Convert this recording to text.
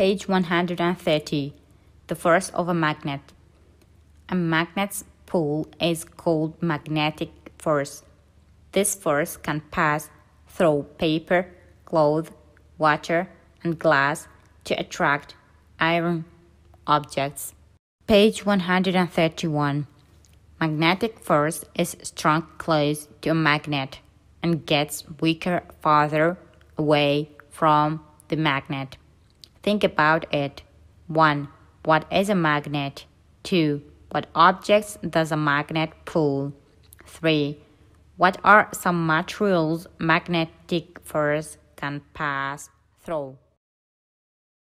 Page 130. The force of a magnet. A magnet's pull is called magnetic force. This force can pass through paper, cloth, water, and glass to attract iron objects. Page 131. Magnetic force is strong close to a magnet and gets weaker farther away from the magnet. Think about it. 1. What is a magnet? 2. What objects does a magnet pull? 3. What are some materials magnetic force can pass through?